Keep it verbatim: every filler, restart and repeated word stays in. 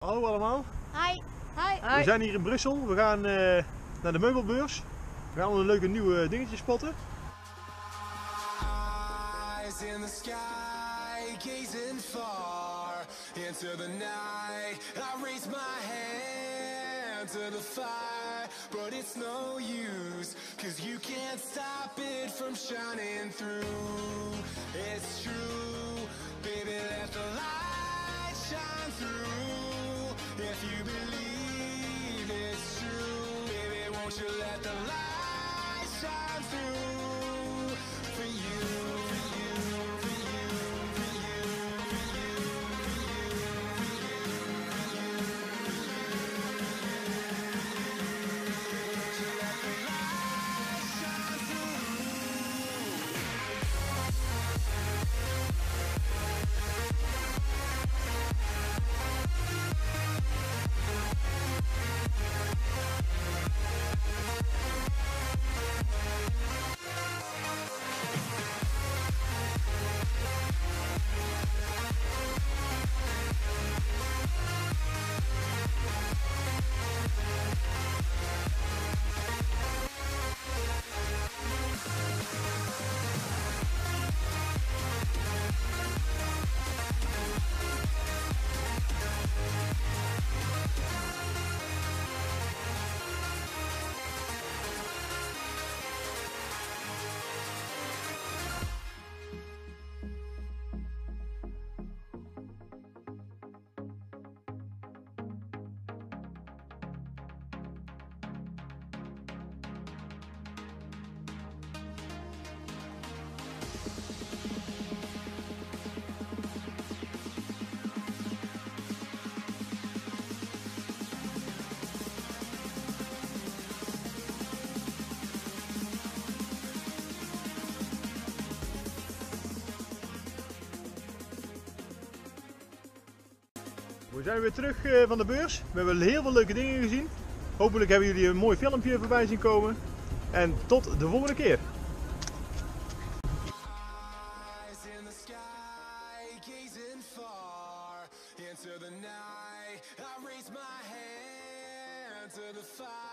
Hallo allemaal. Hi. Hi. We zijn hier in Brussel. We gaan uh, naar de meubelbeurs. We gaan alle leuke nieuwe dingetjes spotten. Eyes in the sky, gazing far into the night. I raise my hand to the fire, but it's no use, cause you can't stop it from shining through. It's true, baby, let the light shine through. If you believe it's true, baby, won't you let the light shine through for you, for you, for you, for you, for you, for you, for you, for you, won't you let the light shine through. We zijn weer terug uh, van de beurs. We hebben heel veel leuke dingen gezien. Hopelijk hebben jullie een mooi filmpje voorbij zien komen. En tot de volgende keer. Into the night, I raise my hand to the fire.